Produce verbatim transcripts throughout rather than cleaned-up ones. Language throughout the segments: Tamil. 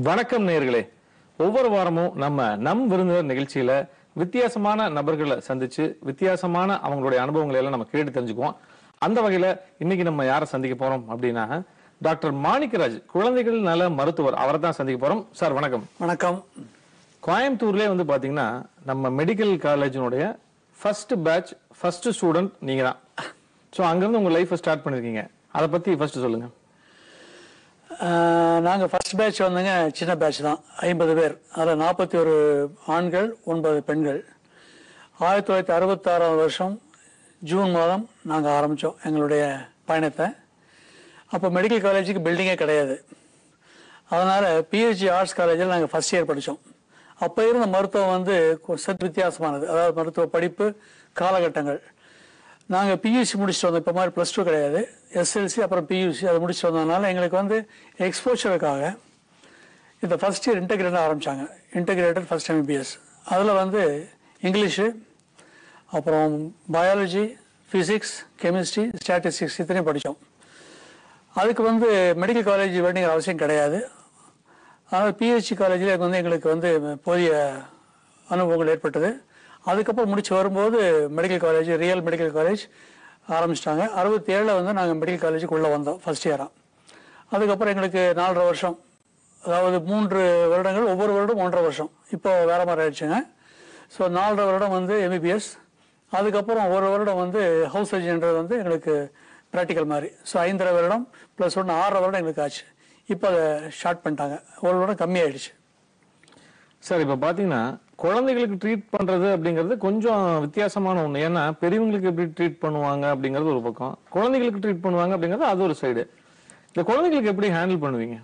வணக்கம் நேயர்களே. ஒவ்வொரு வாரமும் நம்ம நம் விருந்தினர் நிகழ்ச்சியில வித்தியாசமான நபர்களை சந்திச்சு வித்தியாசமான அவங்களுடைய அனுபவங்களை எல்லாம் நம்ம கேட்டு தெரிஞ்சுக்குவோம். அந்த வகையில இன்னைக்கு நம்ம யாரை சந்திக்க போறோம் அப்படின்னா டாக்டர் மாணிக்கராஜ், குழந்தைகள் நல மருத்துவர். அவரை தான் சந்திக்க போறோம். சார் வணக்கம். வணக்கம். கோயம்புத்தூர்லயே வந்து பாத்தீங்கன்னா நம்ம மெடிக்கல் காலேஜினுடைய ஃபர்ஸ்ட் பேட்ச் ஃபர்ஸ்ட் ஸ்டூடெண்ட் நீங்க தான். ஸோ அங்கிருந்து உங்க லைஃபை ஸ்டார்ட் பண்ணிருக்கீங்க. அதை பத்தி ஃபர்ஸ்ட் சொல்லுங்க. நாங்கள் ஃபர்ஸ்ட் பேட்ச் வந்துங்க சின்ன பேட்ச் தான், ஐம்பது பேர். அதில் நாற்பத்தி ஒரு ஆண்கள், ஒன்பது பெண்கள். ஆயிரத்தி தொள்ளாயிரத்தி அறுபத்தாறாம் வருஷம் ஜூன் மாதம் நாங்கள் ஆரம்பித்தோம் எங்களுடைய பயணத்தை. அப்போ மெடிக்கல் காலேஜுக்கு பில்டிங்கே கிடையாது. அதனால் பிஹெச்டி ஆர்ட்ஸ் காலேஜில் நாங்கள் ஃபர்ஸ்ட் இயர் படித்தோம். அப்போ இருந்த மருத்துவம் வந்து சற்று வித்தியாசமானது. அதாவது மருத்துவ படிப்பு காலகட்டங்கள். நாங்கள் பியூசி முடிச்சுட்டு வந்தோம். இப்போ மாதிரி ப்ளஸ் டூ கிடையாது, எஸ்எல்சி அப்புறம் பியூசி அதை முடிச்சுட்டு வந்ததுனால எங்களுக்கு வந்து எக்ஸ்போஷருக்காக இந்த ஃபர்ஸ்ட் இயர் இன்டெகிரேட்டாக ஆரம்பித்தாங்க. Integrated first MBBS. அதில் வந்து இங்கிலீஷு, அப்புறம் பயாலஜி, ஃபிசிக்ஸ், கெமிஸ்ட்ரி, ஸ்டாட்டிஸ்டிக்ஸ் இத்தனையும் படித்தோம். அதுக்கு வந்து மெடிக்கல் காலேஜ் வேண்டிங்கிற அவசியம் கிடையாது. அதனால் பிஹெச்டி காலேஜில் வந்து எங்களுக்கு வந்து போதிய அனுபவங்கள் ஏற்பட்டது. அதுக்கப்புறம் முடிச்சு வரும்போது medical college, real medical college ஆரம்பிச்சிட்டாங்க. அறுபத்தி ஏழில் வந்து நாங்கள் மெடிக்கல் காலேஜுக்கு உள்ளே வந்தோம் ஃபர்ஸ்ட் இயராக. அதுக்கப்புறம் எங்களுக்கு நாலரை வருஷம், அதாவது மூன்று வருடங்கள், ஒவ்வொரு வருடம் ஒன்றரை வருஷம். இப்போ வேறு மாதிரி ஆயிடுச்சுங்க. ஸோ நாலரை வருடம் வந்து எம்பிபிஎஸ். அதுக்கப்புறம் ஒரு வருடம் வந்து ஹவுஸ் சர்ஜன்றது வந்து எங்களுக்கு ப்ராக்டிக்கல் மாதிரி. ஸோ ஐந்தரை வருடம் ப்ளஸ் ஒன்று ஆறரை வருடம் எங்களுக்கு ஆச்சு. இப்போ அதை ஷார்ட் பண்ணிட்டாங்க, ஒரு வருடம் கம்மியாயிடுச்சு. சார் இப்போ பார்த்தீங்கன்னா குழந்தைகளுக்கு ட்ரீட் பண்றது அப்படிங்கிறது கொஞ்சம் வித்தியாசமான ஒண்ணு. ஏன்னா பெரியவங்களுக்கு எப்படி ட்ரீட் பண்ணுவாங்க அப்படிங்கிறது ஒரு பக்கம், குழந்தைகளுக்கு ட்ரீட் பண்ணுவாங்க அப்படிங்கிறது அது ஒரு சைடு. இந்த குழந்தைகளுக்கு எப்படி ஹேண்டில் பண்ணுவீங்க?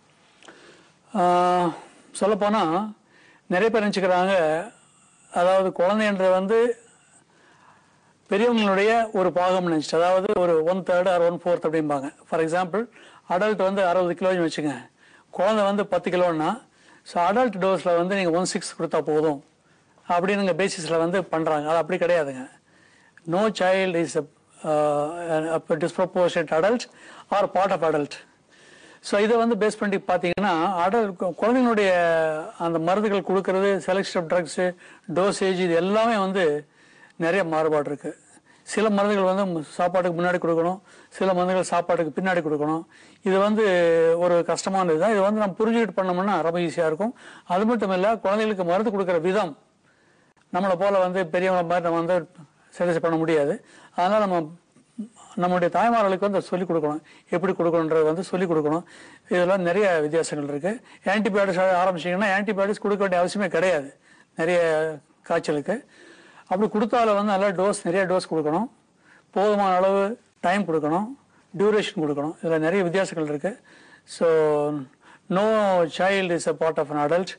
சொல்லப்போனால் நிறைய பேர் நினச்சிக்கிறாங்க, அதாவது குழந்தைன்றது வந்து பெரியவங்களுடைய ஒரு பாகம் நினச்சிட்டு, அதாவது ஒரு one third or one fourth அப்படிம்பாங்க. ஃபார் எக்ஸாம்பிள் அடல்ட் வந்து அறுபது கிலோன்னு வச்சுங்க, குழந்தை வந்து பத்து கிலோன்னா, ஸோ அடல்ட் டோஸில் வந்து நீங்கள் ஒன் சிக்ஸ் கொடுத்தா போதும் அப்படின்னுங்க பேசிஸில் வந்து பண்ணுறாங்க. அது அப்படி கிடையாதுங்க. No child is a disproportionate adult or part of adult. So இதை வந்து பேஸ் பண்ணி பார்த்தீங்கன்னா அடல்ட் குழந்தைங்களுடைய அந்த மருந்துகள் கொடுக்கறது, செலக்ஷன் ஆஃப் ட்ரக்ஸு, டோசேஜ், இது எல்லாமே வந்து நிறைய மாறுபாடு இருக்குது. சில மருந்துகள் வந்து சாப்பாட்டுக்கு முன்னாடி கொடுக்கணும், சில மருந்துகள் சாப்பாட்டுக்கு பின்னாடி கொடுக்கணும். இது வந்து ஒரு கஷ்டமானது தான். இது வந்து நம்ம புரிஞ்சுக்கிட்டு பண்ணோம்னா ரொம்ப ஈஸியாக இருக்கும். அது மட்டும் இல்லை, குழந்தைகளுக்கு மருந்து கொடுக்குற விதம் நம்மளை போல் வந்து பெரியவங்க மாதிரி நம்ம வந்து சரி பண்ண முடியாது. அதனால் நம்ம நம்மளுடைய தாய்மார்களுக்கு வந்து சொல்லிக் கொடுக்கணும், எப்படி கொடுக்கணுன்றது வந்து சொல்லிக் கொடுக்கணும். இதெல்லாம் நிறைய வித்தியாசங்கள் இருக்குது. ஆன்டிபயோட்டிக்ஸ் ஆரம்பிச்சிங்கன்னா ஆன்டிபயோட்டிக்ஸ் கொடுக்க வேண்டிய அவசியமே கிடையாது நிறைய காய்ச்சலுக்கு. அப்படி கொடுத்தாலும் வந்து நல்லா டோஸ், நிறைய டோஸ் கொடுக்கணும், போதுமான அளவு டைம் கொடுக்கணும், டியூரேஷன் கொடுக்கணும். இதில் நிறைய வித்தியாசங்கள் இருக்குது. So no child is a part of an adult.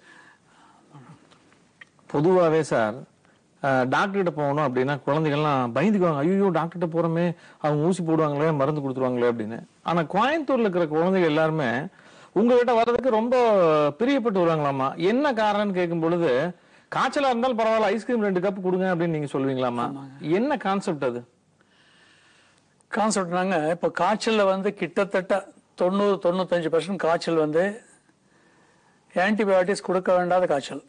பொதுவாகவே சார் டாக்டர்கிட்ட போகணும் அப்படின்னா குழந்தைகள்லாம் பயந்துக்குவாங்க. ஐயோ டாக்டர்கிட்ட போகிறோமே, அவங்க ஊசி போடுவாங்களே, மருந்து கொடுத்துருவாங்களே அப்படின்னு. ஆனால் கோயம்புத்தூரில் இருக்கிற குழந்தைகள் எல்லாருமே உங்ககிட்ட வர்றதுக்கு ரொம்ப பிரியப்பட்டு வருவாங்களாமா. என்ன காரணம்னு கேட்கும் பொழுது, காய்ச்சலா இருந்தாலும் பரவாயில்ல, ஐஸ்கிரீம் ரெண்டு கப் கொடுங்க அப்படின்னு நீங்க சொல்லுவீங்களாமா? என்ன கான்செப்ட் அது? கான்செப்ட்னாங்க, இப்போ காய்ச்சலில் வந்து கிட்டத்தட்ட தொண்ணூறு தொண்ணூத்தஞ்சு பர்சன்ட் காய்ச்சல் வந்து ஆன்டிபயோட்டிக்ஸ் கொடுக்க வேண்டாத காய்ச்சல்.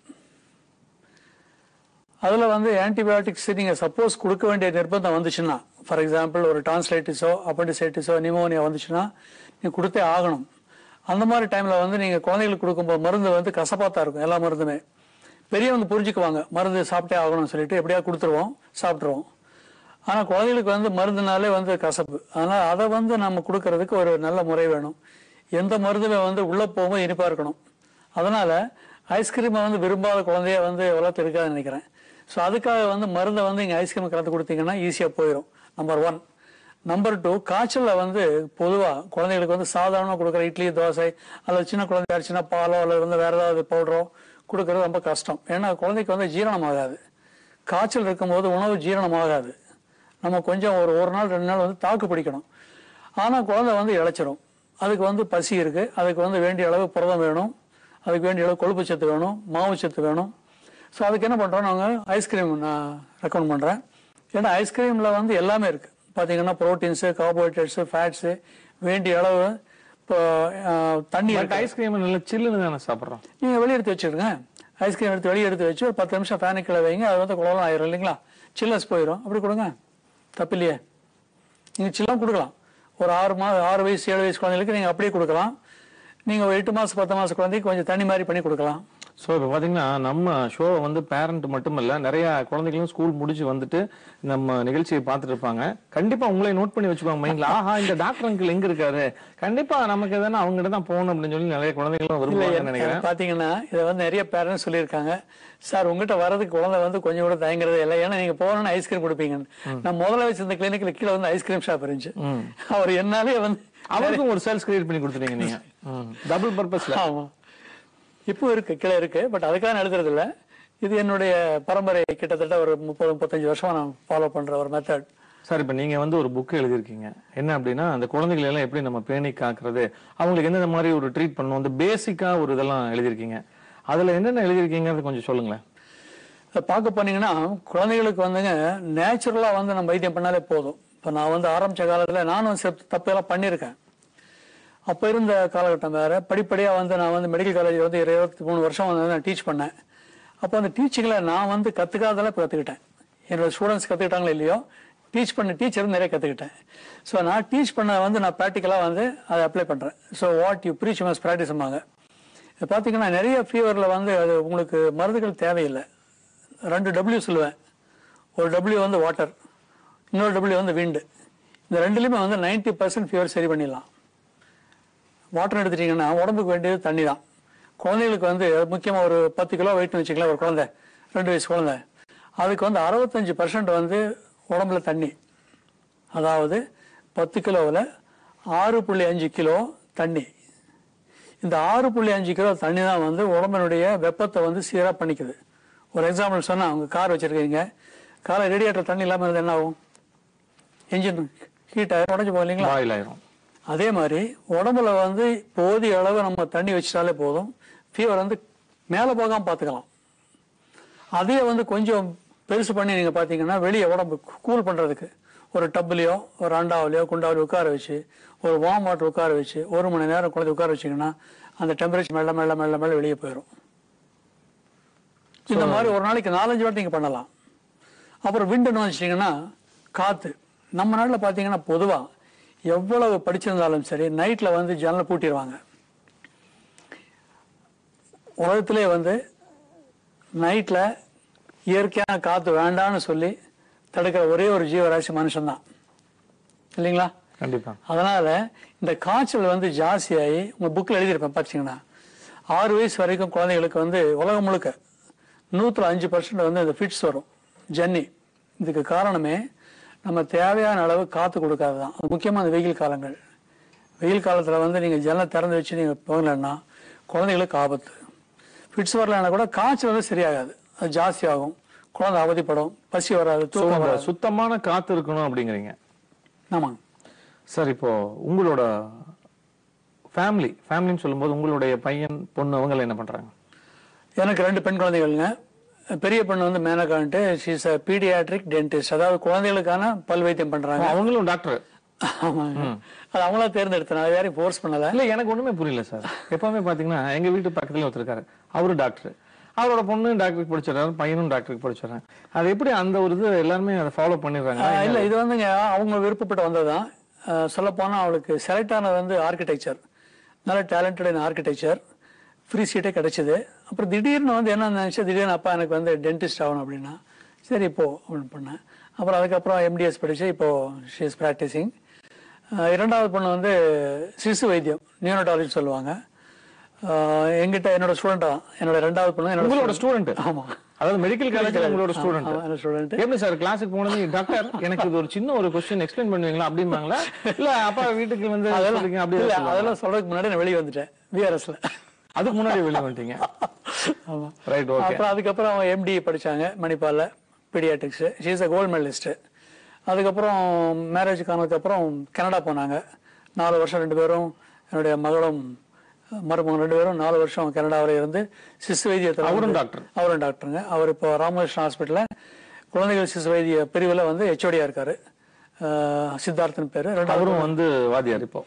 அதில் வந்து ஆன்டிபயோட்டிக்ஸ் நீங்கள் சப்போஸ் கொடுக்க வேண்டிய நிர்பந்தம் வந்துச்சுன்னா, ஃபார் எக்ஸாம்பிள் ஒரு டான்ஸ்லைட்டிஸோ அப்பண்டிசைட்டிஸோ நிமோனியா வந்துச்சுன்னா நீங்கள் கொடுத்தே ஆகணும். அந்த மாதிரி டைமில் வந்து நீங்கள் குழந்தைகளுக்கு கொடுக்கும்போது மருந்து வந்து கசப்பாத்தான் இருக்கும். எல்லா மருந்துமே பெரியவங்க புரிஞ்சுக்குவாங்க, மருந்து சாப்பிட்டே ஆகணும்னு சொல்லிட்டு எப்படியா கொடுத்துருவோம், சாப்பிட்ருவோம். ஆனால் குழந்தைகளுக்கு வந்து மருந்துனாலே வந்து கசப்பு. அதனால் அதை வந்து நம்ம கொடுக்கறதுக்கு ஒரு நல்ல முறை வேணும். எந்த மருந்துமே வந்து உள்ளே போகும்போது இனிப்பாக இருக்கணும். அதனால் ஐஸ்கிரீமை வந்து விரும்பாத குழந்தைய வந்து வளர்த்து இருக்காதுன்னு நினைக்கிறேன். ஸோ அதுக்காக வந்து மருந்தை வந்து இங்கே ஐஸ்கிரீம் கலந்து கொடுத்தீங்கன்னா ஈஸியாக போயிடும். Number one. நம்பர் டூ, காய்ச்சலில் வந்து பொதுவாக குழந்தைகளுக்கு வந்து சாதாரணமாக கொடுக்குற இட்லி, தோசை, அல்லது சின்ன குழந்தை ஆச்சுன்னா பாலோ அல்லது வந்து வேறு ஏதாவது பவுடரோ கொடுக்கறது ரொம்ப கஷ்டம். ஏன்னா குழந்தைக்கு வந்து ஜீரணமாகாது. காய்ச்சல் இருக்கும்போது உணவு ஜீரணமாகாது. நம்ம கொஞ்சம் ஒரு ஒரு நாள் ரெண்டு நாள் வந்து தாக்கு பிடிக்கணும். ஆனால் குழந்தை வந்து இழைச்சிரும். அதுக்கு வந்து பசி இருக்குது, அதுக்கு வந்து வேண்டிய அளவு புரதம் வேணும், அதுக்கு வேண்டிய அளவு கொழுப்பு சத்து வேணும், மாவு சத்து வேணும். ஸோ அதுக்கு என்ன பண்ணுறோம், நாங்கள் ஐஸ்கிரீம் நான் ரெக்கமெண்ட் பண்ணுறேன். ஏன்னா ஐஸ்கிரீமில் வந்து எல்லாமே இருக்குது. பார்த்தீங்கன்னா ப்ரோட்டீன்ஸு, கார்போஹைட்ரேட்ஸு, ஃபேட்ஸு, வேண்டிய அளவு இப்போ தண்ணி ஐஸ்கிரீம் நல்லா சில்லுன்னு தானே சாப்பிட்றோம். நீங்க வெளியே எடுத்து வச்சிருங்க. ஐஸ்கிரீம் எடுத்து வெளியே எடுத்து வச்சு ஒரு பத்து நிமிஷம் ஃபேனு கீழே வைங்க. அது வந்து குளம் ஆயிரும் இல்லைங்களா, சில்லஸ் போயிடும். அப்படி கொடுங்க, தப்பு இல்லையே. நீங்க சில்லம் கொடுக்கலாம். ஒரு ஆறு மாதம் ஆறு வயசு ஏழு வயசு குழந்தைகளுக்கு நீங்க அப்படியே கொடுக்கலாம். நீங்க ஒரு எட்டு மாசம் பத்து மாசம் குழந்தைக்கு கொஞ்சம் தண்ணி மாதிரி பண்ணி கொடுக்கலாம். ஸோ இப்போ பார்த்தீங்கன்னா நம்ம ஷோவை வந்து பேரண்ட் மட்டும் இல்லை, நிறைய குழந்தைகளும் ஸ்கூல் முடிச்சு வந்துட்டு நம்ம நிகழ்ச்சியை பார்த்துட்டு இருப்பாங்க. கண்டிப்பா உங்களை நோட் பண்ணி வச்சுக்கோங்க மைண்ட்ல. ஆஹா, இந்த டாக்டர் அங்கிள் எங்க இருக்காரு, கண்டிப்பா நமக்கு எதனா அவங்ககிட்ட தான் போகணும் அப்படின்னு சொல்லி நிறைய குழந்தைகளும் விரும்புவாங்கன்னு நினைக்கிறேன். பாத்தீங்கன்னா இதை வந்து நிறைய பேரண்ட்ஸ் சொல்லியிருக்காங்க, சார் உங்ககிட்ட வர்றதுக்கு குழந்தை வந்து கொஞ்சம் கூட தயங்குறதே இல்லை, ஏன்னா நீங்க போகணும்னு ஐஸ்கிரீம் கொடுப்பீங்க. நான் முதல்ல வச்சிருந்த கிளினிக்ல கீழே வந்து ஐஸ்கிரீம் ஷாப் இருந்துச்சு. அவர் என்னாலே வந்து அவருக்கும் ஒரு சேல்ஸ் கிரியேட் பண்ணி கொடுத்துட்டீங்க நீங்க, டபுள் பர்பஸ்ல. ஆமா, இப்போ இருக்கு, கீழே இருக்கு. பட் அதுக்காக நான் எழுதுறது இல்லை. இது என்னுடைய பரம்பரை, கிட்டத்தட்ட ஒரு முப்பது முப்பத்தஞ்சு வருஷமா நான் ஃபாலோ பண்ற ஒரு மெத்தட். சார், இப்ப நீங்க வந்து ஒரு புக் எழுதிருக்கீங்க. என்ன அப்படின்னா, அந்த குழந்தைகளை எல்லாம் எப்படி நம்ம பேணி காக்குறது, அவங்களுக்கு எந்தெந்த மாதிரி ஒரு ட்ரீட் பண்ணணும், அந்த பேசிக்கா ஒரு இதெல்லாம் எழுதிருக்கீங்க. அதுல என்னென்ன எழுதிருக்கீங்கிறது கொஞ்சம் சொல்லுங்களேன். பார்க்க போனீங்கன்னா குழந்தைகளுக்கு வந்துங்க நேச்சுரலா வந்து நம்ம வைத்தியம் பண்ணாலே போதும். இப்போ நான் வந்து ஆரம்பிச்ச காலத்துல நானும் தப்பெல்லாம் பண்ணியிருக்கேன். அப்போ இருந்த காலகட்டம் வேற. படிப்படியாக வந்து நான் வந்து மெடிக்கல் காலேஜ் வந்து இருபத்தி மூணு வருஷம் வந்து நான் டீச் பண்ணேன். அப்போ அந்த டீச்சிங்கில் நான் வந்து கற்றுக்காதெல்லாம் இப்போ கற்றுக்கிட்டேன். என்னோட ஸ்டூடெண்ட்ஸ் கற்றுக்கிட்டாங்களோ இல்லையோ, டீச் பண்ண டீச்சரும் நிறைய கற்றுக்கிட்டேன். ஸோ நான் டீச் பண்ண வந்து நான் ப்ராக்டிக்கலாக வந்து அதை அப்ளை பண்ணுறேன். So what you preach must practise ஆமாங்க. பார்த்தீங்கன்னா நிறைய ஃபீவரில் வந்து அது உங்களுக்கு மருந்துகள் தேவையில்லை. ரெண்டு டபிள்யூ சொல்லுவேன். ஒரு டபிள்யூ வந்து வாட்டர், இன்னொரு டபிள்யூ வந்து விண்டு. இந்த ரெண்டுலேயுமே வந்து நைன்டி பர்சன்ட் ஃபீவர் சரி பண்ணிடலாம். வாட்டர் எடுத்துட்டீங்கன்னா உடம்புக்கு வேண்டியது தண்ணி தான். குழந்தைகளுக்கு வந்து முக்கியமாக ஒரு பத்து கிலோ வெயிட்னு வச்சுக்கலாம். ஒரு குழந்தை ரெண்டு வயசு குழந்தை, அதுக்கு வந்து அறுபத்தஞ்சு பர்சன்ட் வந்து உடம்புல தண்ணி. அதாவது பத்து கிலோவில் ஆறு புள்ளி அஞ்சு கிலோ தண்ணி. இந்த ஆறு புள்ளி அஞ்சு கிலோ தண்ணி தான் வந்து உடம்பினுடைய வெப்பத்தை வந்து சீராக பண்ணிக்குது. ஒரு எக்ஸாம்பிள் சொன்னால், அவங்க கார் வச்சுருக்கீங்க, காரில் ரேடியேட்டர் தண்ணி இல்லாமல் இருந்தால் என்ன ஆகும்? என்ஜின் ஹீட் ஆயிரும், உடஞ்சி போகும் இல்லைங்களா, ஆயில் ஆயிரும். அதே மாதிரி உடம்புல வந்து போதிய அளவு நம்ம தண்ணி வச்சிட்டாலே போதும், ஃபீவர் வந்து மேலே போகாமல் பார்த்துக்கலாம். அதே வந்து கொஞ்சம் பெருசு பண்ணி நீங்கள் பார்த்தீங்கன்னா வெளியே உடம்பு கூல் பண்ணுறதுக்கு ஒரு டப்புலையோ ஒரு அண்டாவிலையோ குண்டாவிலையோ உட்கார வச்சு ஒரு வார்ம் வாட்டர் உட்கார வச்சு ஒரு மணி நேரம் குழந்தை உட்கார வச்சிங்கன்னா அந்த டெம்பரேச்சர் மெல்ல மெல்ல மெல்ல மெல்ல வெளியே போயிடும். இந்த மாதிரி ஒரு நாளைக்கு நாலஞ்சு வாட்டி நீங்கள் பண்ணலாம். அப்புறம் விண்டுன்னு வச்சிட்டிங்கன்னா காற்று. நம்ம நாட்டில் பார்த்தீங்கன்னா பொதுவாக எவ்வளவு படிச்சிருந்தாலும் சரி நைட்டில் வந்து ஜன்னலை பூட்டிடுவாங்க. உலகத்திலே வந்து நைட்டில் இயற்கையான காற்று வேண்டான்னு சொல்லி தடுக்கிற ஒரே ஒரு ஜீவராசி மனுஷன்தான், இல்லைங்களா? கண்டிப்பா. அதனால இந்த காய்ச்சல் வந்து ஜாஸ்தியாகி உங்க புக்கில் எழுதியிருப்பேன் பார்த்தீங்கன்னா, ஆறு வயசு வரைக்கும் குழந்தைகளுக்கு வந்து உலகம் முழுக்க நூற்றுல அஞ்சு பர்சன்ட் வந்து இந்த ஃபிட்ஸ் வரும், ஜன்னி. இதுக்கு காரணமே நம்ம தேவையான அளவு காற்று கொடுக்காது தான். அது முக்கியமாக அந்த வெயில் காலங்கள். வெயில் காலத்தில் வந்து நீங்கள் ஜன்னலை திறந்து வச்சு நீங்கள் போகலன்னா குழந்தைகளுக்கு ஆபத்து. ஃபிட்ஸ் வரலன்னா கூட காய்ச்சல் வந்து சரியாகாது, அது ஜாஸ்தி ஆகும், குழந்தை அவதிப்படும், பசி வராது, தூக்கம் வராது. சுத்தமான காற்று இருக்கணும் அப்படிங்கிறீங்க. ஆமாங்க சார். இப்போ உங்களோட ஃபேமிலி ஃபேமிலின்னு சொல்லும்போது உங்களுடைய பையன் பொண்ணு அவங்களை என்ன பண்றாங்க? எனக்கு ரெண்டு பெண் குழந்தைகள்ங்க. பெரிய பொண்ணு வந்து மேனகான்ட்டு, ஷீஸ் அ பீடியாட்ரிக் டென்டிஸ்ட், அதாவது குழந்தைகளுக்கான பல் வைத்தியம் பண்றாங்க. அவங்களும் டாக்டர்? ஆமாங்க, அது அவங்களா தேர்ந்தெடுத்தேன், அது யாரையும் ஃபோர்ஸ் பண்ணல. இல்ல, எனக்கு ஒண்ணுமே புரியல சார். எப்பவுமே பாத்தீங்கன்னா எங்க வீட்டு பக்கத்துல ஒருத்தருக்காரு, அவரு டாக்டர், அவரோட பொண்ணு டாக்டருக்கு படிச்சிடறாரு, பையனும் டாக்டருக்கு படிச்சிடறாங்க. அது எப்படி அந்த ஒரு இது எல்லாருமே அதை ஃபாலோ பண்ணிடுறாங்க? இல்ல, இது வந்துங்க அவங்க விருப்பப்பட்டு வந்ததுதான். சொல்ல போனா அவளுக்கு செலக்ட் ஆனது வந்து ஆர்கிடெக்சர், நல்ல டேலண்டட் இன் ஆர்கிடெக்சர், ஃப்ரீ சீட்டே கிடைச்சிது. அப்புறம் திடீர்னு வந்து என்ன நினைச்சா, திடீர்னு அப்பா எனக்கு வந்து டென்டிஸ்ட் ஆகணும் அப்படின்னா, சரி இப்போ அப்படின்னு பண்ணேன். அப்புறம் அதுக்கப்புறம் எம்டிஎஸ் படிச்சு இப்போ ஷி இஸ் ப்ராக்டிசிங். இரண்டாவது பொண்ணு வந்து சிசு வைத்தியம், நியூனட்டாலஜி சொல்லுவாங்க. எங்கிட்ட என்னோட ஸ்டூடெண்ட் தான். என்னோட ரெண்டாவது பொண்ணு என்னோட ஸ்டூடெண்ட். ஆமா, அதாவது மெடிக்கல் காலேஜ்ல உங்களோட ஸ்டூடெண்ட். ஸ்டூடெண்ட் எப்படி சார் கிளாஸுக்கு போனது, டாக்டர் எனக்கு இது ஒரு சின்ன ஒரு क्वेश्चन எக்ஸ்பிளைன் பண்ணுவீங்களா அப்படிம்பாங்களா? இல்ல அப்பா வீட்டுக்கு வந்து சொல்றீங்க அப்படி? இல்ல, அதெல்லாம் சொல்றதுக்கு முன்னாடி நான் வெளியே வந்துட்டேன் விஆர்எஸ்ல. அதுக்கு முன்னாடி வெளியே வந்துட்டீங்க? ஆமா, ரைட், ஓகே. அப்புறம் அதுக்கப்புறம் அவங்க எம்டி படிச்சாங்க மணிப்பால்ல, paediatrics. She is a gold medallist. அதுக்கப்புறம் மேரேஜுக்கு ஆனதுக்கப்புறம் கனடா போனாங்க. நாலு வருஷம் ரெண்டு பேரும், என்னுடைய மகளும் மருமகன் ரெண்டு பேரும் நாலு வருஷம் கனடாவில் இருந்து சிசு வைத்தியத்தில். அவரும் டாக்டர்? அவரும் டாக்டருங்க. அவர் இப்போ ராமகிருஷ்ணன் ஹாஸ்பிட்டலில் குழந்தைகள் சிசு வைத்திய பிரிவில் வந்து ஹெச்ஓடியா இருக்காரு, சித்தார்த்தன் பேரு. அவரும் வந்து வாதியார் இப்போ?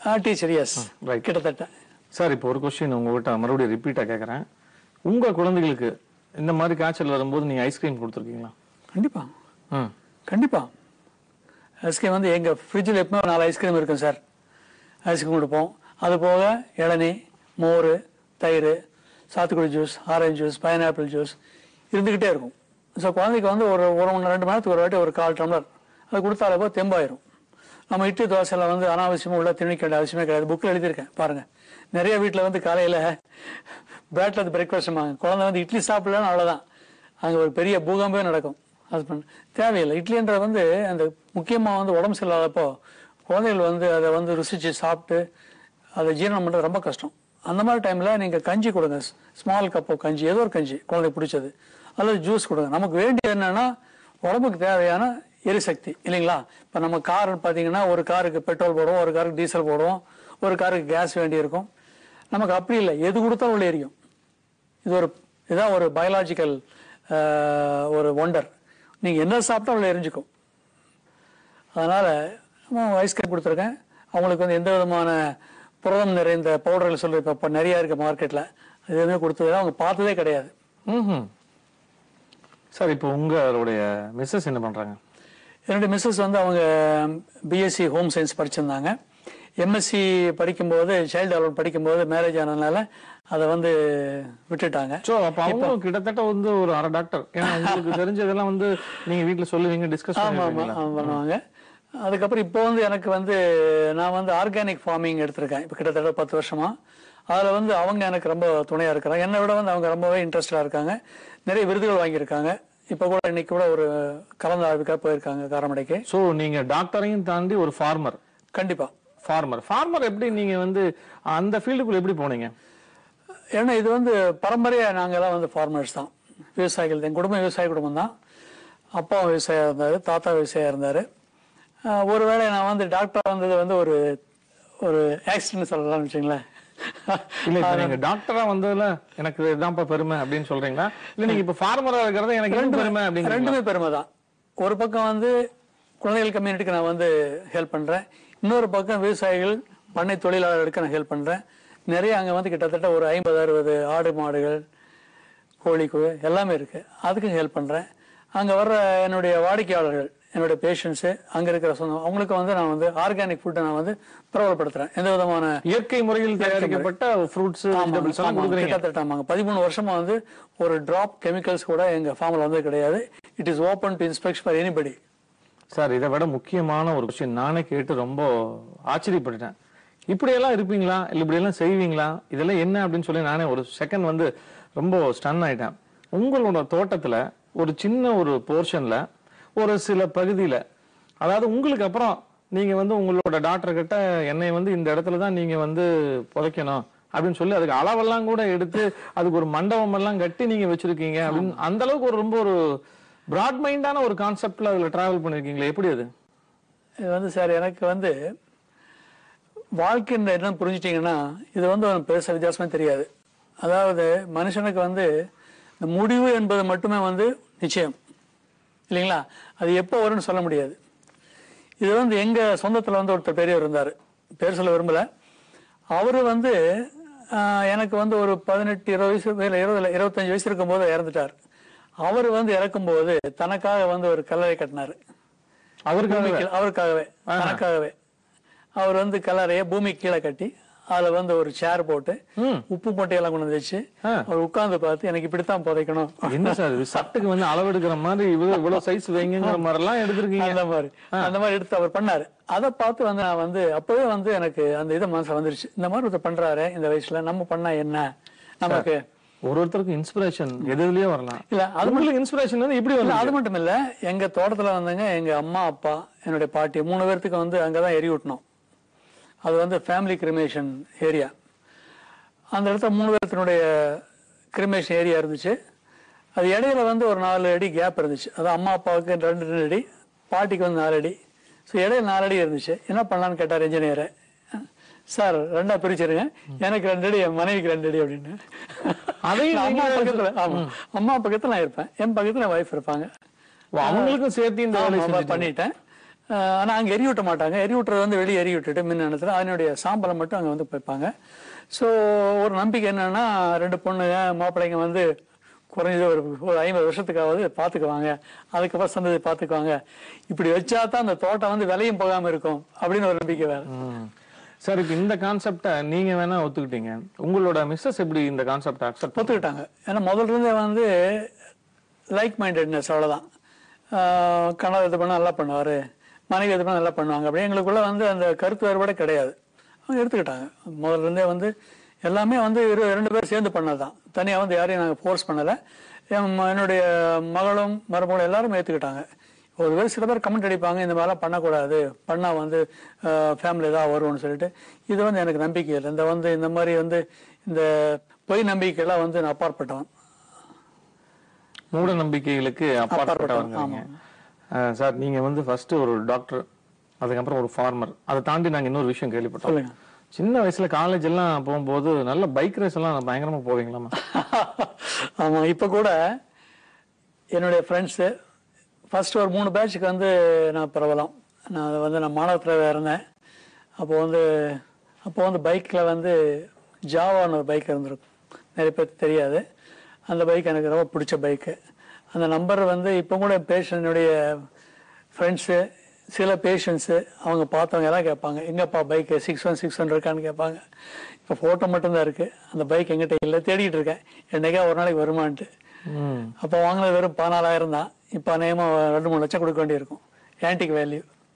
டீச்சர் எஸ் ரைட் கிட்டத்தட்ட. சார் இப்போ ஒரு கொஸ்டின் உங்ககிட்ட மறுபடியும் ரிப்பீட்டா கேட்கறேன். உங்க குழந்தைகளுக்கு இந்த மாதிரி காய்ச்சல் வரும்போது நீங்க ஐஸ்கிரீம் கொடுத்துருக்கீங்களா? கண்டிப்பா ம் கண்டிப்பா. ஐஸ்கிரீம் வந்து எங்க ஃப்ரிட்ஜில் எப்பவுமே நாலு ஐஸ்கிரீம் இருக்கும் சார். ஐஸ்கிரீம் கொடுப்போம். அது போக இளநீ, மோர், தயிர், சாத்துக்குடி juice, orange juice, pineapple juice இருந்துக்கிட்டே இருக்கும். ஸோ குழந்தைக்கு வந்து ஒரு ஒரு மணி ரெண்டு மணி நேரத்துக்கு ஒரு வாட்டி ஒரு கால் டம்ளர் அது கொடுத்தாலே போது தெம்பாயிரும். நம்ம இட்லி தோசையில் வந்து அனாவசியமாக உள்ள திணிக்க வேண்டிய அவசியமே கிடையாது. புக்கில் எழுதியிருக்கேன் பாருங்கள். நிறைய வீட்டில் வந்து காலையில் பேட்டில் வந்து பிரேக்ஃபாஸ்ட் குழந்தை வந்து இட்லி சாப்பிடலன்னு அவ்வளோதான், அங்கே ஒரு பெரிய பூகம்பே நடக்கும். ஹஸ்பண்ட் தேவையில்லை. இட்லின்ற வந்து அந்த முக்கியமாக வந்து உடம்பு சரியில்லாதப்போ குழந்தைகள் வந்து அதை வந்து ருசிச்சு சாப்பிட்டு அதை ஜீரணம் பண்ணுறது ரொம்ப கஷ்டம். அந்த மாதிரி டைமில் நீங்கள் கஞ்சி கொடுங்க. ஸ்மால் கப்போ கஞ்சி, ஏதோ ஒரு கஞ்சி குழந்தைக்கு பிடிச்சது, அல்லது ஜூஸ் கொடுங்க. நமக்கு வேண்டியது என்னன்னா உடம்புக்கு தேவையான எரிசக்தி இல்லைங்களா? இப்போ நம்ம கார் பார்த்தீங்கன்னா ஒரு காருக்கு பெட்ரோல் போடுவோம், ஒரு காருக்கு டீசல் போடுவோம், ஒரு காருக்கு கேஸ் வேண்டி இருக்கும். நமக்கு அப்படி இல்லை, எது கொடுத்தாலும் உள்ள எரியும். இது ஒரு இதுதான் ஒரு பயாலாஜிக்கல் ஒரு ஒண்டர். நீங்கள் என்ன சாப்பிட்டா உள்ள எரிஞ்சுக்கும். அதனால் ஐஸ்கிரீம் கொடுத்துருக்கேன். அவங்களுக்கு வந்து எந்த விதமான புரதம் நிறைந்த பவுடர்கள் சொல்லி இப்போ இப்போ நிறையா இருக்குது மார்க்கெட்டில். அது எதுவுமே கொடுத்தது அவங்க பார்த்ததே கிடையாது. ம் சார் இப்போ உங்களுடைய மிஸ்ஸஸ் என்ன பண்ணுறாங்க? என்னுடைய மிஸ்ஸஸ் வந்து அவங்க பிஎஸ்சி ஹோம் சயின்ஸ் படிச்சிருந்தாங்க. எம்எஸ்சி படிக்கும்போது சைல்டு டெவலப்மெண்ட் படிக்கும்போது மேரேஜ் ஆனதுனால அதை வந்து விட்டுட்டாங்க. ஸோ அப்போ அவங்க கிட்டத்தட்ட வந்து ஒரு அரை டாக்டர். ஏன்னா உங்களுக்கு தெரிஞ்சதெல்லாம் வந்து நீங்கள் வீட்டில் சொல்லுவீங்க, டிஸ்கஸ் பண்ணுவாங்க. அதுக்கப்புறம் இப்போ வந்து எனக்கு வந்து நான் வந்து ஆர்கானிக் ஃபார்மிங் எடுத்திருக்கேன் இப்போ கிட்டத்தட்ட பத்து வருஷமா. அதில் வந்து அவங்க எனக்கு ரொம்ப துணையாக இருக்கிறாங்க. என்னை விட வந்து அவங்க ரொம்பவே இன்ட்ரெஸ்டாக இருக்காங்க. நிறைய விருதுகள் வாங்கியிருக்காங்க. இப்போ கூட இன்னைக்கு கூட ஒரு கலந்து ஆய்வுக்காக போயிருக்காங்க காரமடைக்கு. ஸோ நீங்கள் டாக்டரையும் தாண்டி ஒரு ஃபார்மர். கண்டிப்பா ஃபார்மர் ஃபார்மர் எப்படி நீங்கள் வந்து அந்த ஃபீல்டுக்குள்ள எப்படி போனீங்க? ஏன்னா இது வந்து பரம்பரையாக நாங்கள் எல்லாம் வந்து ஃபார்மர்ஸ் தான், விவசாயிகள். என் குடும்பம் விவசாய குடும்பம் தான். அப்பா விவசாயம் இருந்தார், தாத்தா விவசாயம் இருந்தார். ஒருவேளை நான் வந்து டாக்டர் வந்தது வந்து ஒரு ஒரு ஆக்சிடென்ட் சொல்லலாம்னு வச்சுங்களேன். இல்ல நீங்க டாக்டரா வந்ததுல எனக்கு இதுதான்ப்பா பெருமை அப்படின்னு சொல்றீங்களா? இல்ல நீங்க இப்ப ஃபார்மரா இருக்கிறது எனக்கு ரெண்டு பெருமை அப்படிங்க? ரெண்டுமே பெருமை தான். ஒரு பக்கம் வந்து குழந்தைகள் கம்யூனிட்டிக்கு நான் வந்து ஹெல்ப் பண்றேன், இன்னொரு பக்கம் விவசாயிகள் பண்ணை தொழிலாளர்களுக்கு நான் ஹெல்ப் பண்றேன். நிறைய அங்கே வந்து கிட்டத்தட்ட ஒரு ஐம்பது அறுபது ஆடு மாடுகள் கோழிக்கு எல்லாமே இருக்கு, அதுக்கும் ஹெல்ப் பண்றேன். அங்கே வர்ற என்னுடைய வாடிக்கையாளர்கள், என்னுடைய பேஷண்ட்ஸு, அங்கே இருக்கிற சொந்தம், அவங்களுக்கு வந்து நான் வந்து ஆர்கானிக் ஃபுட்டை நான் வந்து பிரபலப்படுத்துறேன். எந்த விதமான இயற்கை முறையில் தயாரிக்கப்பட்ட ஃப்ரூட்ஸ் கிட்டத்தட்ட ஆமாங்க பதிமூணு வருஷமா வந்து ஒரு டிராப் கெமிக்கல்ஸ் கூட எங்க ஃபார்ம்ல வந்து கிடையாது. It is open to inspection for anybody. Sir இதை விட முக்கியமான ஒரு கொஸ்டின் நானே கேட்டு ரொம்ப ஆச்சரியப்பட்டுட்டேன். இப்படியெல்லாம் இருப்பீங்களா, இல்லை இப்படியெல்லாம் செய்வீங்களா, இதெல்லாம் என்ன அப்படின்னு சொல்லி நானே ஒரு செகண்ட் வந்து ரொம்ப ஸ்டன் ஆயிட்டேன். உங்களோட தோட்டத்துல ஒரு சின்ன ஒரு போர்ஷன்ல ஒரு சில பகுதியில, அதாவது உங்களுக்கு அப்புறம் நீங்க வந்து உங்களோட டாக்டர் கிட்ட என்னை வந்து இந்த இடத்துல தான் நீங்க வந்து புதைக்கணும் அப்படின்னு சொல்லி அதுக்கு அளவெல்லாம் கூட எடுத்து அதுக்கு ஒரு மண்டபம் எல்லாம் கட்டி நீங்க வச்சிருக்கீங்க அப்படின்னு, அந்த அளவுக்கு ஒரு ரொம்ப ஒரு பிராட் மைண்டான ஒரு கான்செப்ட்ல அதுல டிராவல் பண்ணிருக்கீங்களா? எப்படி அது? இது வந்து சார் எனக்கு வந்து வாழ்க்கை என்ன புரிஞ்சுட்டீங்கன்னா இது வந்து பெருசா வித்தியாசமே தெரியாது. அதாவது மனுஷனுக்கு வந்து இந்த முடிவு என்பது மட்டுமே வந்து நிச்சயம் இல்லைங்களா? அது எப்போ வரும்னு சொல்ல முடியாது. இது வந்து எங்க சொந்தத்துல வந்து ஒருத்தர் பெரியவர் இருந்தார், பேர் சொல்ல விரும்பல. அவரு வந்து எனக்கு வந்து ஒரு பதினெட்டு இருபது வயசு இருபது இருபத்தஞ்சு வயசு இருக்கும் போது இறந்துட்டார். அவர் வந்து இறக்கும்போது தனக்காக வந்து ஒரு கல்லறை கட்டினாரு. அவருக்காக அவருக்காகவே தனக்காகவே அவர் வந்து கல்லறையை பூமி கீழே கட்டி அதுல வந்து ஒரு சேர் போட்டு உப்பு மூட்டையெல்லாம் கொண்டு வந்து வச்சு அவர் உட்கார்ந்து பார்த்து எனக்கு இப்படித்தான் புதைக்கணும். என்ன சார் சட்டுக்கு வந்து அளவெடுக்கிற மாதிரி இவ்வளவு இவ்வளவு சைஸ் வைங்கிற மாதிரி எல்லாம் எடுத்திருக்கீங்க. அந்த மாதிரி அந்த மாதிரி எடுத்து அவர் பண்ணாரு. அதை பார்த்து வந்து நான் வந்து அப்பவே வந்து எனக்கு அந்த இதை மனசுல வந்துருச்சு, இந்த மாதிரி ஒருத்தர் பண்றாரு இந்த வயசுல, நம்ம பண்ணா என்ன நமக்கு. ஒரு ஒருத்தருக்கு இன்ஸ்பிரேஷன் எதுலயே வரலாம். இல்ல அது மட்டும் இன்ஸ்பிரேஷன் வந்து இப்படி வரல. அது மட்டும் இல்ல, எங்க தோட்டத்துல வந்தாங்க எங்க அம்மா அப்பா என்னுடைய பாட்டி மூணு பேர்த்துக்கு வந்து அங்கதான் எரி ஊட்டணும். அது வந்து ஃபேமிலி கிரிமேஷன் ஏரியா. அந்த இடத்துல மூணு பேர்த்தினுடைய கிரிமேஷன் ஏரியா இருந்துச்சு. அது இடையில வந்து ஒரு நாலு அடி கேப் இருந்துச்சு. அது அம்மா அப்பாவுக்கு ரெண்டு ரெண்டு அடி, பாட்டிக்கு வந்து நாலு அடி. ஸோ இடையில நாலு அடி இருந்துச்சு. என்ன பண்ணலான்னு கேட்டார் இன்ஜினியரை. சார் ரெண்டா பிரிச்சிருங்க, எனக்கு ரெண்டு அடி என் மனைவிக்கு ரெண்டு அடி அப்படின்னு. அதையும் அம்மா பக்கத்துல ஆமா அம்மா பக்கத்துல நான் இருப்பேன், என் பக்கத்துல வைஃப் இருப்பாங்க, அவங்களுக்கும் சேர்த்து இந்த பண்ணிட்டேன். ஆனால் அங்கே எரியூட்ட மாட்டாங்க. எரியூட்டுறது வந்து வெளியே எரியூட்டுட்டு மின் இடத்துல அதனுடைய சாம்பலை மட்டும் அங்கே வந்து வைப்பாங்க. ஸோ ஒரு நம்பிக்கை என்னன்னா, ரெண்டு பொண்ணுங்க மாப்பிள்ளைங்க வந்து குறைஞ்சது ஒரு ஒரு ஐம்பது வருஷத்துக்காவது பார்த்துக்குவாங்க, அதுக்கப்புறம் சந்ததி பார்த்துக்குவாங்க, இப்படி வச்சா தான் அந்த தோட்டம் வந்து விலையும் போகாமல் இருக்கும் அப்படின்னு ஒரு நம்பிக்கை வேறு. சார், இப்போ இந்த கான்செப்டை நீங்க வேணா ஒத்துக்கிட்டீங்க, உங்களோட மிஸ்ஸஸ் எப்படி இந்த கான்செப்டை அக்செப்ட் ஒத்துக்கிட்டாங்க? ஏன்னா முதல்ல இருந்தே வந்து லைக் மைண்டட்னஸ், அவ்வளோதான். கணவர் இது பண்ணால் நல்லா பண்ணுவார், மனைவி இது பண்ணால் நல்லா பண்ணுவாங்க, அப்படி எங்களுக்குள்ள வந்து அந்த கருத்து வேறுபாடு கிடையாது. அவங்க எடுத்துக்கிட்டாங்க. முதல்ல இருந்தே வந்து எல்லாமே வந்து இரு ரெண்டு பேரும் சேர்ந்து பண்ணது தான். தனியாக வந்து யாரையும் நாங்கள் ஃபோர்ஸ் பண்ணலை. என் என்னுடைய மகளும் மருமகளும் எல்லாரும் ஏற்றுக்கிட்டாங்க. ஒரு பேர் சில பேர் கமெண்ட் அடிப்பாங்க, இந்த மாதிரிலாம் பண்ணக்கூடாது, பண்ணால் வந்து ஃபேமிலி தான் வரும்னு சொல்லிட்டு. இது வந்து எனக்கு நம்பிக்கை இல்லை. இந்த வந்து இந்த மாதிரி வந்து இந்த பொய் நம்பிக்கையெல்லாம் வந்து நான் அப்பாற்பட்டவன், மூட நம்பிக்கைகளுக்கு அப்பாற்பட்டவங்க. சார், நீங்க வந்து ஃபர்ஸ்ட் ஒரு டாக்டர், அதுக்கப்புறம் ஒரு ஃபார்மர், அதை தாண்டி நாங்கள் இன்னொரு விஷயம் கேள்விப்பட்டோம். சின்ன வயசுல காலேஜ் எல்லாம் போகும்போது நல்ல பைக் ரேஸ் எல்லாம் பயங்கரமா போவீங்களாமா? ஆமா, இப்ப கூட என்னுடைய ஃப்ரெண்ட்ஸு ஃபர்ஸ்ட் ஒரு மூணு பேட்சுக்கு வந்து நான் பரவலாம். நான் வந்து நான் மாணவத்தில் இருந்தேன். அப்போ வந்து அப்போ வந்து பைக்கில் வந்து ஜாவான்னு ஒரு பைக் இருந்திருக்கும், நிறைய பேருக்கு தெரியாது. அந்த பைக் எனக்கு ரொம்ப பிடிச்ச பைக்கு. அந்த நம்பர் வந்து இப்போ கூட பேஷண்ட்டுடைய ஃப்ரெண்ட்ஸு, சில பேஷண்ட்ஸு அவங்க பார்த்தவங்க எல்லாம் கேட்பாங்க, எங்கப்பா bike six one six one இருக்கான்னு கேட்பாங்க. இப்போ ஃபோட்டோ மட்டும்தான் இருக்குது, அந்த பைக் எங்கிட்ட இல்லை, தேடிட்டு இருக்கேன் என்னைக்கா ஒரு நாளைக்கு வருமான்ட்டு. அப்போ வாங்கினது வெறும் பதினாலாயிரம் தான். இப்போ அநேகமாக ரெண்டு மூணு லட்சம் கொடுக்க வேண்டியிருக்கும், ஆன்டிக் வேல்யூ.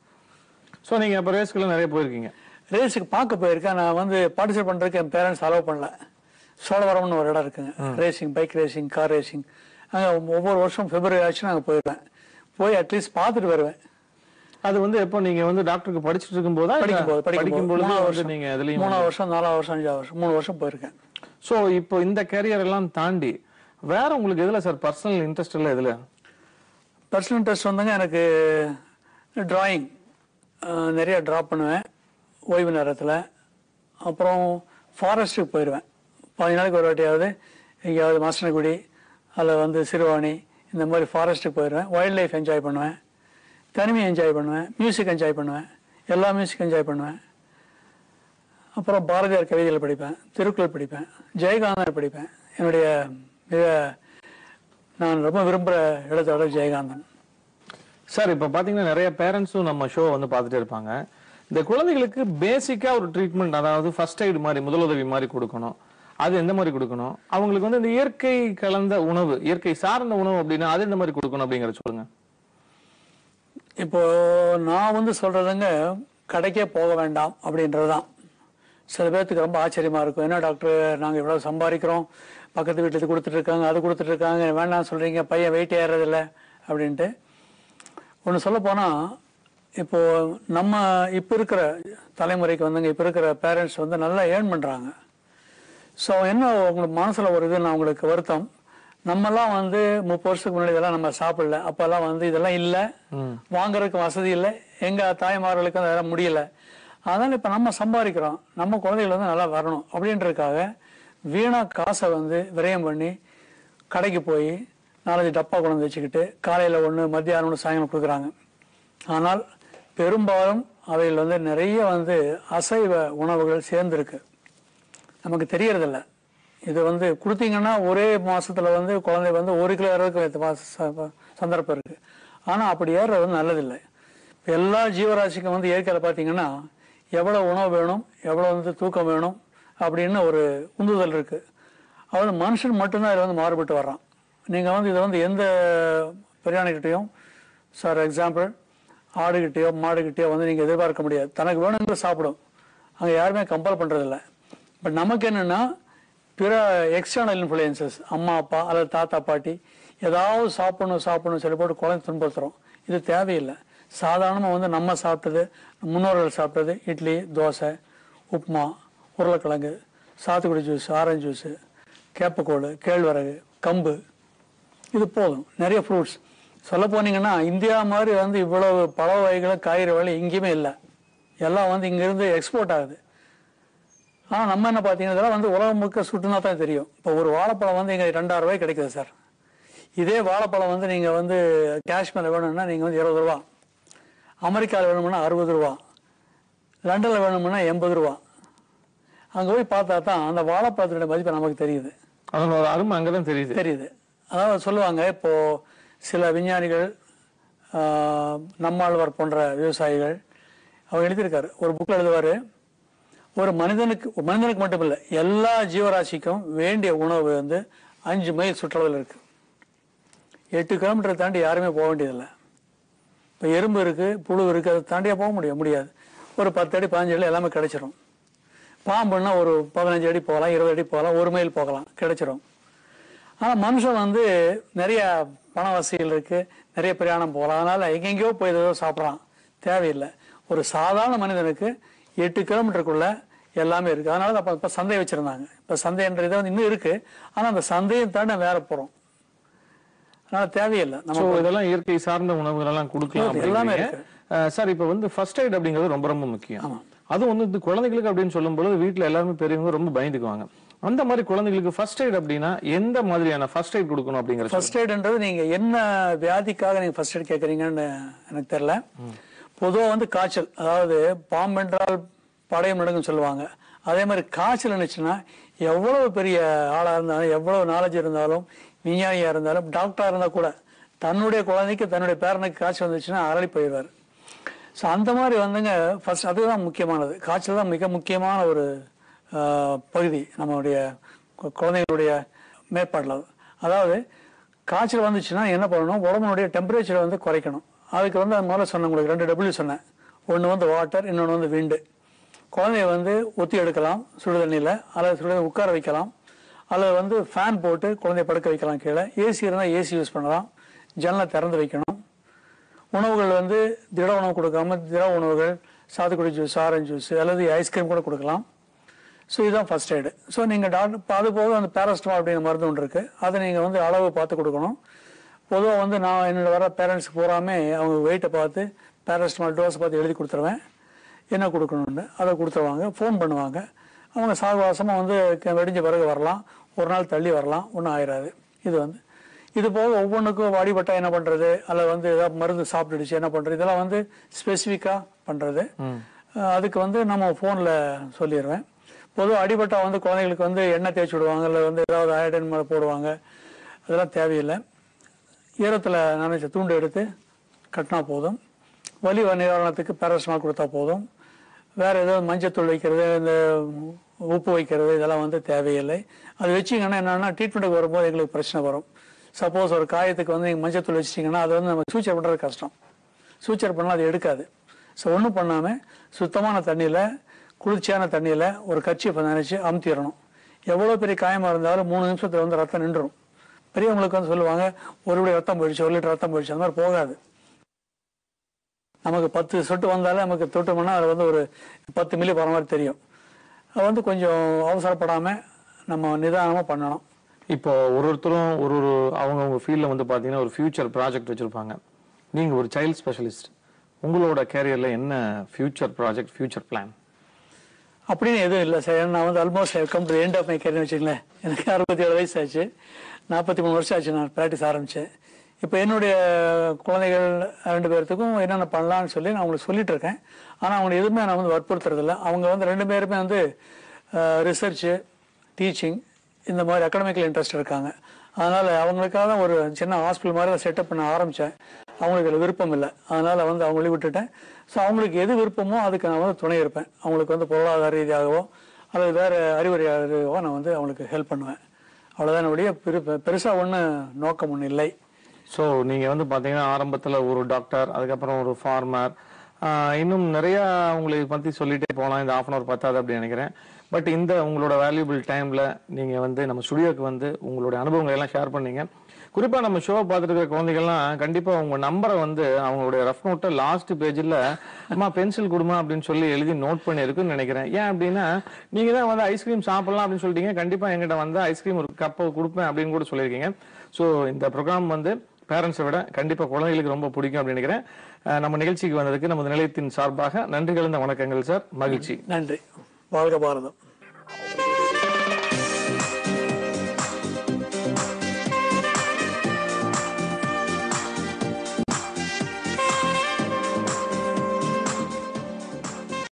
ஸோ நீங்கள் இப்போ ரேஸ்க்குள்ள நிறைய போயிருக்கீங்க? ரேஸுக்கு பார்க்க போயிருக்கேன். நான் வந்து பார்ட்டிசிபேட் பண்ணுறதுக்கு என் பேரண்ட்ஸ் அலோவ் பண்ணல. சோழவரம்னு ஒரு இடம் இருக்குங்க, racing, bike racing, car racing. அங்கே ஒவ்வொரு வருஷம் பிப்ரவரி ஆச்சு நாங்கள் போயிருவேன். போய் அட்லீஸ்ட் பார்த்துட்டு வருவேன். அது வந்து எப்போ நீங்க வந்து டாக்டருக்கு படிச்சுட்டு இருக்கும் போதா? படிக்கும்போது படிக்கும்போது மூணாவது வருஷம், நீங்க அதுலயும் மூணாவது வருஷம், நாலாவது வருஷம், அஞ்சாவது வருஷம், மூணு வருஷம் போயிருக்கேன். ஸோ இப்போ இந்த கேரியர் எல்லாம் தாண்டி வேற உங்களுக்கு எதுல சார் பர்சனல் இன்ட்ரெஸ்ட் இல்லை? எதுல பர்சனல் இன்ட்ரெஸ்ட் வந்துங்க, எனக்கு டிராயிங் நிறைய ட்ரா பண்ணுவேன் ஓய்வு நேரத்தில். அப்புறம் ஃபாரஸ்ட்டுக்கு போயிடுவேன் பதினஞ்சு நாளைக்கு ஒரு வாட்டியாவது. எங்கேயாவது மாஸ்டர்குடி அதில் வந்து சிறுவாணி இந்த மாதிரி ஃபாரஸ்ட்டுக்கு போயிடுவேன். வைல்ட் லைஃப் என்ஜாய் பண்ணுவேன், தனிமையை என்ஜாய் பண்ணுவேன், மியூசிக் என்ஜாய் பண்ணுவேன், எல்லா மியூசிக் என்ஜாய் பண்ணுவேன். அப்புறம் பாரதியார் கவிதைகள் படிப்பேன், திருக்குறள் படிப்பேன், ஜெயகாந்தன் படிப்பேன். என்னுடைய மிக நான் ரொம்ப விரும்புகிற எழுத்தாளர் ஜெயகாந்தன். சார், இப்போ பார்த்தீங்கன்னா நிறைய பேரண்ட்ஸும் நம்ம ஷோ வந்து பார்த்துட்டே இருப்பாங்க. இந்த குழந்தைகளுக்கு பேசிக்காக ஒரு ட்ரீட்மெண்ட், அதாவது ஃபர்ஸ்ட் எய்டு மாதிரி, முதலுதவி மாதிரி கொடுக்கணும். அது எந்த மாதிரி கொடுக்கணும்? அவங்களுக்கு வந்து இந்த இயற்கை கலந்த உணவு, இயற்கை சார்ந்த உணவு அப்படின்னா அது எந்த மாதிரி கொடுக்கணும் அப்படிங்கிறத சொல்லுங்க. இப்போ நான் வந்து சொல்றதுங்க, கடைக்கே போக வேண்டாம் அப்படின்றது தான். சில பேர்த்துக்கு ரொம்ப ஆச்சரியமா இருக்கும், என்ன டாக்டர் நாங்கள் இவ்வளோ சம்பாதிக்கிறோம், பக்கத்து வீட்டுக்கு கொடுத்துட்டு இருக்காங்க, அது கொடுத்துட்டு இருக்காங்க, வேண்டாம் சொல்றீங்க, பையன் வெயிட் ஏறதில்லை அப்படின்ட்டு. ஒன்று சொல்ல போனால், இப்போ நம்ம இப்போ இருக்கிற தலைமுறைக்கு வந்துங்க, இப்போ இருக்கிற பேரண்ட்ஸ் வந்து நல்லா ஏர்ன் பண்ணுறாங்க. ஸோ என்ன உங்களுக்கு மனசில் ஒரு இது, நான் உங்களுக்கு வருத்தம், நம்மெல்லாம் வந்து முப்பது வருஷத்துக்கு முன்னாடி இதெல்லாம் நம்ம சாப்பிடல, அப்பெல்லாம் வந்து இதெல்லாம் இல்லை, வாங்குறதுக்கு வசதி இல்லை, எங்கள் தாய்மார்களுக்கு அதெல்லாம் முடியல. அதனால் இப்போ நம்ம சம்பாதிக்கிறோம், நம்ம குழந்தைகள் வந்து நல்லா வரணும் அப்படின்றதுக்காக வீணாக காசை வந்து விரயம் பண்ணி கடைக்கு போய் நாலஞ்சு டப்பா கொண்டு வந்து வச்சுக்கிட்டு காலையில் ஒன்று, மத்தியானம் ஒன்று, சாயங்காலம் கொடுக்குறாங்க. ஆனால் பெரும்பாலும் அவைகள் வந்து நிறைய வந்து அசைவ உணவுகள் சேர்ந்துருக்கு, நமக்கு தெரியறதில்ல. இது வந்து கொடுத்தீங்கன்னா ஒரே மாசத்துல வந்து குழந்தை வந்து ஒரு கிலோ ஏறதுக்கு சந்தர்ப்பம் இருக்கு. ஆனால் அப்படி ஏறுறது வந்து நல்லதில்லை. இப்போ எல்லா ஜீவராசிக்கும் வந்து இயற்கையில் பார்த்தீங்கன்னா எவ்வளோ உணவு வேணும், எவ்வளோ வந்து தூக்கம் வேணும் அப்படின்னு ஒரு உந்துதல் இருக்குது. அதாவது மனுஷன் மட்டும்தான் இதில் வந்து மாறுபட்டு வர்றான். நீங்கள் வந்து இதை வந்து எந்த பிரியாணிக்கிட்டையும், ஃபார் எக்ஸாம்பிள் ஆடுகிட்டையோ மாடுகிட்டையோ வந்து நீங்கள் எதிர்பார்க்க முடியாது. தனக்கு வேணுங்கிற சாப்பிடும், அங்கே யாருமே கம்பல் பண்ணுறதில்ல. பட் நமக்கு என்னென்னா, பிற எக்ஸ்டர்னல் இன்ஃப்ளூயன்சஸ், அம்மா அப்பா அல்லது தாத்தா பாட்டி ஏதாவது சாப்பிடணும் சாப்பிடணும் சொல்லி போட்டு குழந்தை துன்புறுத்துறோம். இது தேவையில்லை. சாதாரணமாக வந்து நம்ம சாப்பிட்டது, முன்னோர்கள் சாப்பிட்டது இட்லி, தோசை, உப்புமா, உருளைக்கிழங்கு, சாத்துக்குடி ஜூஸ், ஆரஞ்சு ஜூஸு, கேப்பக்கோடு, கேழ்வரகு, கம்பு, இது போதும். நிறைய ஃப்ரூட்ஸ் சொல்ல போனீங்கன்னா, இந்தியா மாதிரி வந்து இவ்வளவு பழ வகைகளும் காய்கறி வகை எங்கேயுமே இல்லை. எல்லாம் வந்து இங்கேருந்து எக்ஸ்போர்ட் ஆகுது. ஆனால் நம்ம என்ன பார்த்தீங்கன்னா, இதெல்லாம் வந்து உலகம் முழுக்க சுட்டுனா தான் தெரியும். இப்போ ஒரு வாழைப்பழம் வந்து இங்கே ரெண்டாயிரம் ரூபாய் கிடைக்குது சார். இதே வாழைப்பழம் வந்து நீங்கள் வந்து காஷ்மீரில் வேணும்னா நீங்கள் வந்து இருபது ரூபா. அமெரிக்காவில் வேணும்னா அறுபது ரூபா, லண்டனில் வேணும்னா எண்பது ரூபா. அங்கே போய் பார்த்தா தான் அந்த வாழைப்பழத்தினுடைய மதிப்பு நமக்கு தெரியுது. அதனோட அருமை அங்கதான் தெரியுது தெரியுது அதாவது சொல்லுவாங்க, இப்போ சில விஞ்ஞானிகள், நம்மாழ்வார் போன்ற விவசாயிகள், அவர் எழுதியிருக்காரு ஒரு புக்கில் எழுதுவார், ஒரு மனிதனுக்கு மனிதனுக்கு மட்டும் இல்லை எல்லா ஜீவராசிக்கும் வேண்டிய உணவு வந்து அஞ்சு மைல் சுற்றளவில் இருக்கு. எட்டு கிலோமீட்டர் தாண்டி யாருமே போக வேண்டியதில்லை. இப்போ எறும்பு இருக்கு, புழு இருக்கு, அதை தாண்டியா போக முடியும் முடியாது. ஒரு பத்து அடி பதினஞ்சு அடி எல்லாமே கிடைச்சிரும். பாம்புன்னா ஒரு பதினஞ்சு அடி போகலாம், இருபது அடி போகலாம், ஒரு மைல் போகலாம், கிடைச்சிரும். ஆனால் மனுஷன் வந்து நிறைய பண வசதிகள் இருக்கு, நிறைய பிரயாணம் போகலாம், அதனால எங்கெங்கேயோ போய் ஏதோ சாப்பிட்றான், தேவையில்லை. ஒரு சாதாரண மனிதனுக்கு எட்டு கிலோமீட்டருக்குள்ள எல்லாமே இருக்கு. அதனால அப்போ இப்போ சந்தை வச்சிருந்தாங்க. இப்போ சந்தைன்ற இதை வந்து இன்னும் இருக்கு, ஆனால் அந்த சந்தையை தாண்டி வேற போறோம். அதனால தேவையில்லை. நம்ம இதெல்லாம் இயற்கை சார்ந்த உணவுகள் எல்லாம் கொடுக்கலாம் எல்லாமே இருக்கு. சார், இப்போ வந்து ஃபர்ஸ்ட் எய்ட் அப்படிங்கிறது ரொம்ப ரொம்ப முக்கியம். அதுவும் வந்து குழந்தைகளுக்கு அப்படின்னு சொல்லும்போது வீட்டுல எல்லாருமே பெரியவங்க ரொம்ப பயந்துக்குவாங்க. அந்த மாதிரி குழந்தைகளுக்கு ஃபர்ஸ்ட் எய்ட் அப்படின்னா எந்த மாதிரியான ஃபர்ஸ்ட் எய்ட் கொடுக்கணும் அப்படிங்கிற ஃபர்ஸ்ட் எய்ட்ன்றது நீங்க என்ன வியாதிக்காக நீங்க ஃபர்ஸ்ட் எய்ட் கேட்கறீங்கன்னு எனக்கு தெரியல. பொதுவாக வந்து காய்ச்சல், அதாவது பாம்பென்றால் படையம் நடுங்குன்னு சொல்லுவாங்க. அதே மாதிரி காய்ச்சல் இருந்துச்சுன்னா எவ்வளவு பெரிய ஆளா இருந்தாலும், எவ்வளவு நாலேஜ் இருந்தாலும், விஞ்ஞானியா இருந்தாலும், டாக்டரா இருந்தா கூட தன்னுடைய குழந்தைக்கு தன்னுடைய பேரனுக்கு காய்ச்சல் வந்துச்சுன்னா அரளி போயிடுவார். ஸோ அந்த மாதிரி வந்துங்க ஃபர்ஸ்ட் அதுதான் முக்கியமானது. காய்ச்சல் தான் மிக முக்கியமான ஒரு பகுதி நம்மளுடைய குழந்தைகளுடைய மேற்பாட்டில். அதாவது காய்ச்சல் வந்துச்சுன்னா என்ன பண்ணணும், உடம்புடைய டெம்பரேச்சரை வந்து குறைக்கணும். அதுக்கு வந்து அது முதல்ல சொன்னேன், உங்களுக்கு ரெண்டு டபிள்யூ சொன்னேன். ஒன்று வந்து வாட்டர், இன்னொன்று வந்து விண்டு. குழந்தைய வந்து ஒத்தி எடுக்கலாம் சுடு தண்ணியில், அல்லது சுடு உட்கார வைக்கலாம், அல்லது வந்து ஃபேன் போட்டு குழந்தைய படுக்க வைக்கலாம் கீழே. ஏசி இருந்தால் ஏசி யூஸ் பண்ணலாம். ஜன்னலை திறந்து வைக்கணும். உணவுகள் வந்து திட உணவு கொடுக்காம திட உணவுகள், சாத்துக்குடி ஜூஸ், ஆரஞ்சு ஜூஸ் அல்லது ஐஸ்கிரீம் கூட கொடுக்கலாம். ஸோ இதுதான் ஃபர்ஸ்ட் எய்டு. ஸோ நீங்கள் டாக்டர் இப்போ அது போக அந்த பேராசிட்டமால் அப்படிங்கிற மருந்து ஒன்று இருக்குது, அதை நீங்கள் வந்து அளவு பார்த்து கொடுக்கணும். பொதுவாக வந்து நான் என்னோட வர பேரண்ட்ஸுக்கு பூராமே அவங்க வெயிட்டை பார்த்து பேராசிட்டமால் டோஸ் பார்த்து எழுதி கொடுத்துருவேன், என்ன கொடுக்கணுன்னு அதை கொடுத்துருவாங்க. ஃபோன் பண்ணுவாங்க. அவங்க சாகுவாசமாக வந்து வெடிஞ்ச பிறகு வரலாம், ஒரு நாள் தள்ளி வரலாம், ஒன்றும் ஆயிடாது. இது வந்து இது போக ஒவ்வொன்றுக்கும் அடிபட்டா என்ன பண்ணுறது, அல்லது வந்து ஏதாவது மருந்து சாப்பிட்டுடுச்சு என்ன பண்ணுறது, இதெல்லாம் வந்து ஸ்பெசிஃபிக்காக பண்ணுறது. அதுக்கு வந்து நம்ம ஃபோனில் சொல்லிடுவேன். பொதுவாக அடிபட்டா வந்து குழந்தைங்களுக்கு வந்து எண்ணெய் தேய்ச்சி விடுவாங்க, இல்லை வந்து ஏதாவது அயோடின் மேலே போடுவாங்க, அதெல்லாம் தேவையில்லை. ஈரத்தில் நினைச்ச தூண்டு எடுத்து கட்டினா போதும். வலி நிவாரணத்துக்கு பேராசிட்டமால் கொடுத்தா போதும். வேறு ஏதாவது மஞ்சத்தூள் வைக்கிறது, இந்த உப்பு வைக்கிறது, இதெல்லாம் வந்து தேவையில்லை. அது வச்சிங்கன்னா என்னென்னா ட்ரீட்மெண்ட்டுக்கு வரும்போது எங்களுக்கு பிரச்சனை வரும். சப்போஸ் ஒரு காயத்துக்கு வந்து நீங்கள் மஞ்சத்தூள் வச்சிட்டிங்கன்னா அது வந்து நம்ம சூச்சர் பண்ணுறது கஷ்டம். சூச்சர் பண்ணால் அது எடுக்காது. ஸோ ஒன்றும் பண்ணாமல் சுத்தமான தண்ணியில், குளிர்ச்சியான தண்ணியில் ஒரு கர்ச்சீஃபை நினைச்சு அமுத்திடணும். எவ்வளோ பெரிய காயமாக இருந்தாலும் மூணு நிமிஷத்தில் வந்து ரத்தம் நின்றுடும். பெரியவங்களுக்கு வந்து சொல்லுவாங்க ஒரு லிட்டர் ரத்தம் போயிடுச்சு, ஒரு லிட்டர் ரத்தம் போயிடுச்சு, அந்த மாதிரி போகாது. நமக்கு பத்து சொட்டு வந்தாலே நமக்கு தொட்டோம்னா அது வந்து ஒரு பத்து மில்லி போகிற மாதிரி தெரியும். அது வந்து கொஞ்சம் அவசரப்படாமல் நம்ம நிதானமாக பண்ணணும். இப்போ ஒரு ஒருத்தரும் ஒரு ஒரு அவங்கவுங்க ஃபீல்டில் வந்து பார்த்தீங்கன்னா ஒரு ஃபியூச்சர் ப்ராஜெக்ட் வச்சுருப்பாங்க. நீங்கள் ஒரு சைல்ட் ஸ்பெஷலிஸ்ட், உங்களோட கேரியரில் என்ன ஃபியூச்சர் ப்ராஜெக்ட், ஃபியூச்சர் பிளான் அப்படின்னு எதுவும் இல்லை சார். நான் வந்து almost come to end of my career வச்சுங்களேன். எனக்கு அறுபத்தி ஏழு வயசு ஆச்சு, நாற்பத்தி மூணு வருஷம் ஆச்சு நான் ப்ராக்டிஸ் ஆரம்பித்தேன். இப்போ என்னுடைய குழந்தைகள் ரெண்டு பேர்த்துக்கும் என்னென்ன பண்ணலான்னு சொல்லி நான் அவங்களுக்கு சொல்லிட்டு இருக்கேன். ஆனால் அவங்க எதுவுமே நான் வந்து வற்புறுத்துறதில்ல. அவங்க வந்து ரெண்டு பேருமே வந்து ரிசர்ச்சு, டீச்சிங் இந்த மாதிரி அகாடமிக்கல் இன்ட்ரெஸ்ட் இருக்காங்க. அதனால் அவங்களுக்காக ஒரு சின்ன ஹாஸ்பிட்டல் மாதிரி செட்டப் பண்ண ஆரம்பித்தேன். அவங்களுக்கு அதில் விருப்பம் இல்லை, அதனால் வந்து அவங்களே விட்டுட்டேன். ஸோ அவங்களுக்கு எது விருப்பமோ அதுக்கு நான் வந்து துணை இருப்பேன். அவங்களுக்கு வந்து பொருளாதார ரீதியாகவோ அல்லது வேறு அறிவுரையாகவோ நான் வந்து அவங்களுக்கு ஹெல்ப் பண்ணுவேன். அவ்வளோதான். என்னுடைய பெரு பெருசாக ஒன்றும் நோக்கம் ஒன்றும் இல்லை. ஸோ நீங்கள் வந்து பார்த்தீங்கன்னா ஆரம்பத்தில் ஒரு டாக்டர், அதுக்கப்புறம் ஒரு ஃபார்மர், இன்னும் நிறையா உங்களை பற்றி சொல்லிகிட்டே போகலாம். இந்த ஆஃப் அன் அவர் பத்தாது அப்படின்னு நினைக்கிறேன். பட் இந்த உங்களோட வேல்யூபிள் டைமில் நீங்கள் வந்து நம்ம ஸ்டுடியோக்கு வந்து உங்களுடைய அனுபவங்களை எல்லாம் ஷேர் பண்ணீங்க. குறிப்பாக நம்ம ஷோவை பார்த்துட்டு இருக்கிற குழந்தைகள்லாம் கண்டிப்பாக உங்கள் நம்பரை வந்து அவங்களுடைய ரஃப் நோட்டை லாஸ்ட் பேஜில் அம்மா பென்சில் கொடுமா அப்படின்னு சொல்லி எழுதி நோட் பண்ணியிருக்குன்னு நினைக்கிறேன். ஏன் அப்படின்னா நீங்கள் தான் வந்து ஐஸ்கிரீம் சாப்பிடலாம் அப்படின்னு சொல்லிட்டீங்க. கண்டிப்பாக எங்கிட்ட வந்து ஐஸ்கிரீம் ஒரு கப்பை கொடுப்பேன் அப்படின்னு கூட சொல்லியிருக்கீங்க. ஸோ இந்த ப்ரோக்ராம் வந்து பேரண்ட்ஸை விட கண்டிப்பாக குழந்தைகளுக்கு ரொம்ப பிடிக்கும் அப்படின்னு நினைக்கிறேன். நம்ம நிகழ்ச்சிக்கு வந்ததுக்கு நமது நிலையத்தின் சார்பாக நன்றி கலந்த வணக்கங்கள் சார். மகிழ்ச்சி. நன்றி. வாழ்க பாரதம்.